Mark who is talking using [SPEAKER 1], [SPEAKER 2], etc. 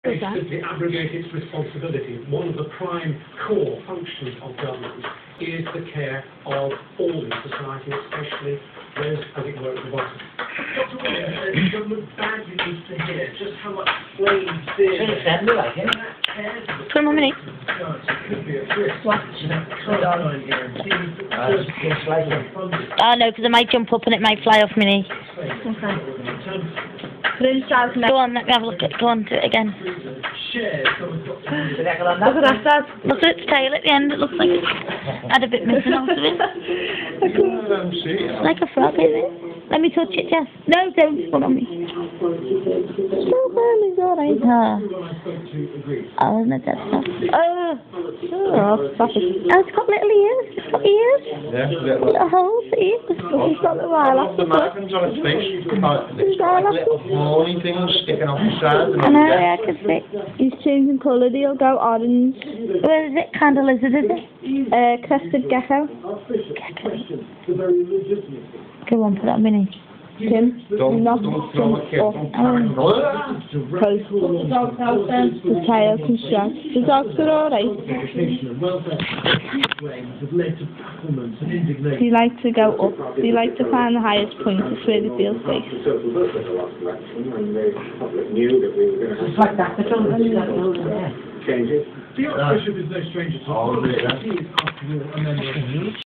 [SPEAKER 1] Basically abrogate its responsibility. One of the prime core functions of government is the care of all in society, especially those, as it were, at the bottom. Dr. Williams, government badly needs to hear just how much plain fear
[SPEAKER 2] Come on, minute.
[SPEAKER 1] could be at risk.
[SPEAKER 2] What? Oh no, because I might jump up and it might fly off me.
[SPEAKER 3] Okay.
[SPEAKER 2] Go on, let me have a look at it. Go on, do it again.
[SPEAKER 3] Look at that, Dad.
[SPEAKER 2] Look at its tail at the end. It looks like it's had a bit missing out of it. It's like a frog, isn't it? Let me touch it, Jess. No, don't. Hold on me. It's alright. Oh, isn't it that stuff? It's got little ears. It's got ears.
[SPEAKER 4] Yeah,
[SPEAKER 2] Little holes, see? It's got the
[SPEAKER 4] the markings on its face. It's got like little horny things sticking off the side.
[SPEAKER 2] I know, yeah, I can see.
[SPEAKER 3] He's changing colour, he'll go orange.
[SPEAKER 2] Where is it? Kind of lizard, is it?
[SPEAKER 3] Crested gecko.
[SPEAKER 2] Go on, put that mini.
[SPEAKER 3] Tim,
[SPEAKER 4] Don't
[SPEAKER 3] not
[SPEAKER 4] throw a kid.
[SPEAKER 3] Because the tail can stretch. The dogs are alright. They like to go up. They like to find the highest point. It's where they feel safe.
[SPEAKER 5] It's like that, but don't
[SPEAKER 1] Changes. The Archbishop is no stranger to politics. He is, after all, a member of